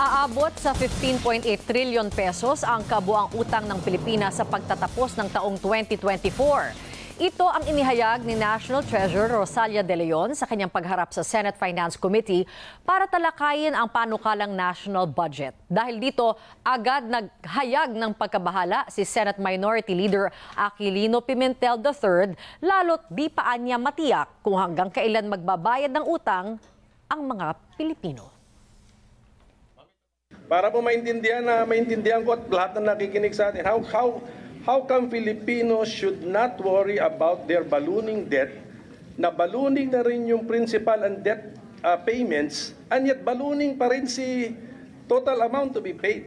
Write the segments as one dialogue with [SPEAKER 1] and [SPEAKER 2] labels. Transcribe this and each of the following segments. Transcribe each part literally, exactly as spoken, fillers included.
[SPEAKER 1] Aabot sa fifteen point eight trillion pesos ang kabuang utang ng Pilipinas sa pagtatapos ng taong twenty twenty-four. Ito ang inihayag ni National Treasurer Rosalia De Leon sa kanyang pagharap sa Senate Finance Committee para talakayin ang panukalang national budget. Dahil dito, agad naghayag ng pagkabahala si Senate Minority Leader Aquilino Pimentel the third, lalo't di pa niya matiyak kung hanggang kailan magbabayad ng utang ang mga Pilipino.
[SPEAKER 2] Para po maintindihan na maintindihan ko at lahat na nakikinig sa atin, how, how, how come Filipinos should not worry about their ballooning debt, na ballooning na rin yung principal and debt uh, payments, and yet ballooning pa rin si total amount to be paid.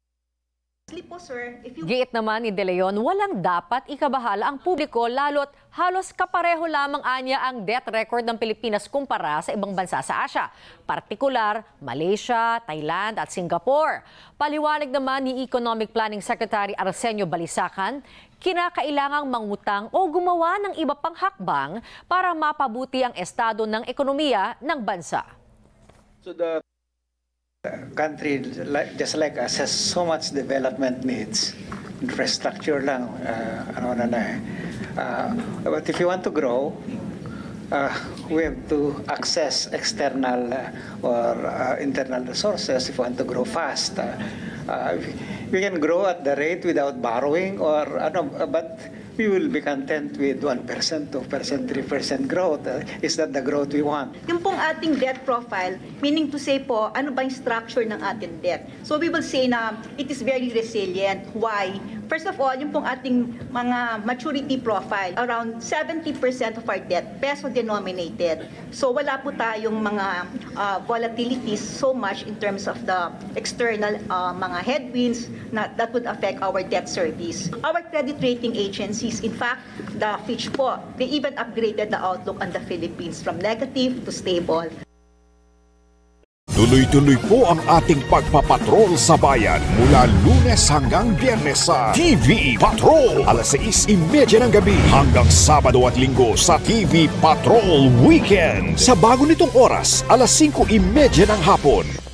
[SPEAKER 1] Giit naman ni De Leon, walang dapat ikabahala ang publiko lalo't halos kapareho lamang anya ang debt record ng Pilipinas kumpara sa ibang bansa sa Asia, partikular Malaysia, Thailand at Singapore. Paliwanag naman ni Economic Planning Secretary Arsenio Balisacan, kinakailangang mangutang o gumawa ng iba pang hakbang para mapabuti ang estado ng ekonomiya ng bansa.
[SPEAKER 3] So the country, just like us, has so much development needs. Infrastructure lang, uh, ano na na. Uh, but if you want to grow, uh, we have to access external uh, or uh, internal resources if you want to grow fast. Uh, uh, we can grow at the rate without borrowing, or ano, but we will be content with one percent, two percent, three percent growth. Uh, is that the growth we want?
[SPEAKER 4] Yung pong ating debt profile, meaning to say po, ano ba yung structure ng ating debt? So we will say na it is very resilient. Why? First of all, yung pong ating mga maturity profile, around seventy percent of our debt, peso denominated. So wala po tayong mga uh, volatilities so much in terms of the external uh, mga headwinds na, that would affect our debt service. Our credit rating agencies, in fact, the Fitch po, they even upgraded the outlook on the Philippines from negative to stable.
[SPEAKER 5] Tuloy-tuloy po ang ating pagpapatrol sa bayan mula Lunes hanggang Biyernes sa T V Patrol. alas sais trenta ng gabi hanggang Sabado at Linggo sa T V Patrol Weekend. Sa bago nitong oras, alas singko trenta ng hapon.